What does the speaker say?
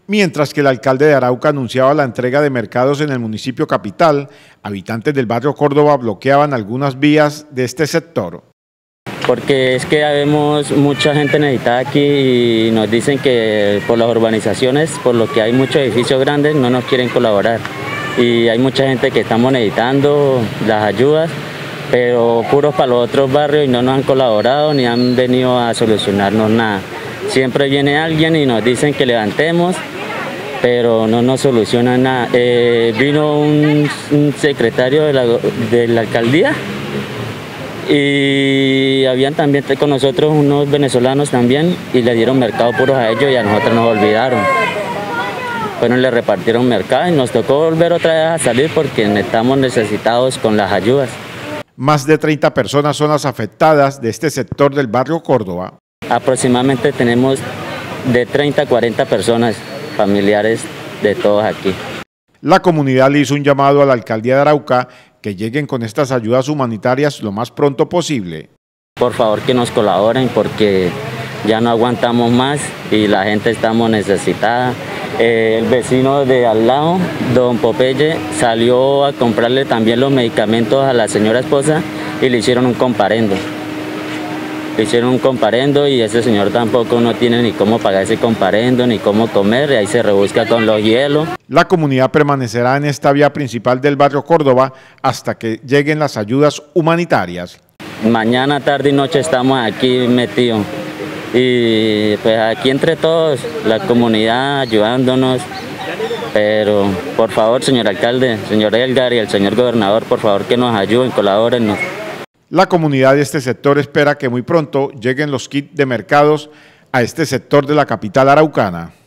Mientras que el alcalde de Arauca anunciaba la entrega de mercados en el municipio capital, habitantes del barrio Córdoba bloqueaban algunas vías de este sector. Porque es que vemos mucha gente necesitada aquí y nos dicen que por las urbanizaciones, por lo que hay muchos edificios grandes, no nos quieren colaborar. Y hay mucha gente que estamos necesitando las ayudas, pero puros para los otros barrios y no nos han colaborado ni han venido a solucionarnos nada. Siempre viene alguien y nos dicen que levantemos, pero no nos solucionan nada. Vino un secretario de la alcaldía y habían también con nosotros unos venezolanos también y le dieron mercado puros a ellos y a nosotros nos olvidaron. Bueno, le repartieron mercado y nos tocó volver otra vez a salir porque estamos necesitados con las ayudas. Más de 30 personas son las afectadas de este sector del barrio Córdoba. Aproximadamente tenemos de 30 a 40 personas, familiares de todos aquí. La comunidad le hizo un llamado a la alcaldía de Arauca que lleguen con estas ayudas humanitarias lo más pronto posible. Por favor que nos colaboren porque ya no aguantamos más y la gente estamos necesitada. El vecino de al lado, don Popeye, salió a comprarle también los medicamentos a la señora esposa y le hicieron un comparendo. Le hicieron un comparendo y ese señor tampoco no tiene ni cómo pagar ese comparendo, ni cómo comer, y ahí se rebusca con los hielos. La comunidad permanecerá en esta vía principal del barrio Córdoba hasta que lleguen las ayudas humanitarias. Mañana, tarde y noche estamos aquí metidos. Y pues aquí entre todos, la comunidad ayudándonos, pero por favor, señor alcalde, señor Edgar y el señor gobernador, por favor que nos ayuden, colabórennos. La comunidad de este sector espera que muy pronto lleguen los kits de mercados a este sector de la capital araucana.